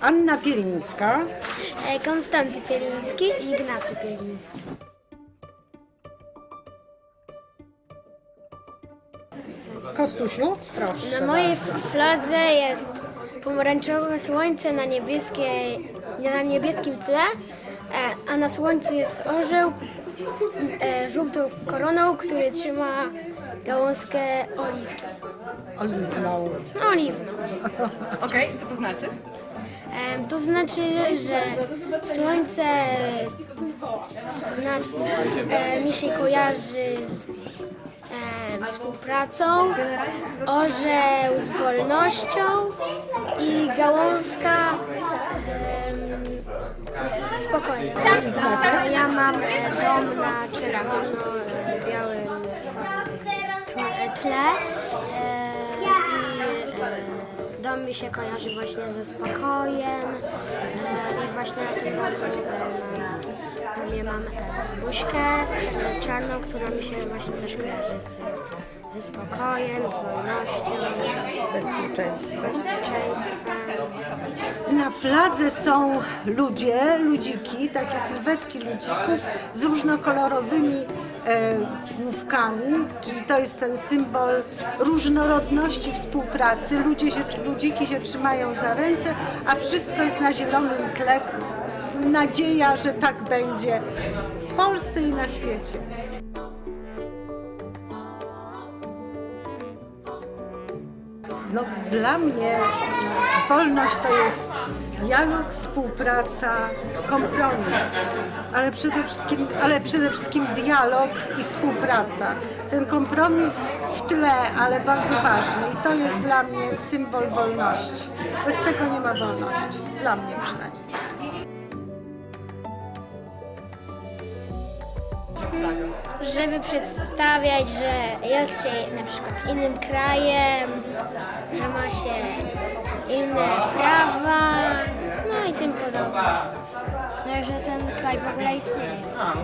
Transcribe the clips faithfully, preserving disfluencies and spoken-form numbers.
Anna Pielińska, Konstanty Pieliński i Ignacy Pieliński. Kostusiu, proszę. Na mojej fladze jest pomarańczowe słońce na, niebieskiej, na niebieskim tle, a na słońcu jest orzeł z żółtą koroną, który trzyma gałązkę oliwki. Oliwną. Oliwną. Okej, okay, co to znaczy? To znaczy, że słońce znaczy, mi się kojarzy z e, współpracą, orzeł z wolnością i gałązka e, z spokojem. Ja mam dom na czerwono-białym tle. Dom mi się kojarzy właśnie ze spokojem e, i właśnie na tym domu e, domie mam e, buźkę czarną, która mi się właśnie też kojarzy z, ze spokojem, z wolnością, Bezpieczeństwem. bezpieczeństwem. Na fladze są ludzie, ludziki, takie sylwetki ludzików z różnokolorowymi e, główkami, czyli to jest ten symbol różnorodności współpracy. Ludzie się, ludziki się trzymają za ręce, a wszystko jest na zielonym tle. Nadzieja, że tak będzie w Polsce i na świecie. No, dla mnie wolność to jest dialog, współpraca, kompromis, ale przede wszystkim, ale przede wszystkim dialog i współpraca. Ten kompromis w tle, ale bardzo ważny i to jest dla mnie symbol wolności. Bez tego nie ma wolności, dla mnie przynajmniej. Żeby przedstawiać, że jest się na przykład innym krajem, że ma się inne prawa, no i tym podobne. No i że ten kraj w ogóle istnieje.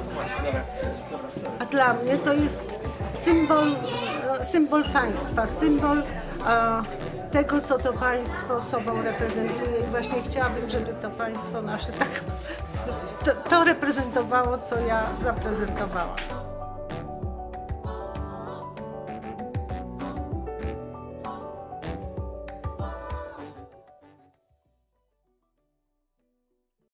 A dla mnie to jest symbol, symbol państwa, symbol e, tego, co to państwo sobą reprezentuje i właśnie chciałabym, żeby to państwo nasze tak to, to reprezentowało, co ja zaprezentowałam.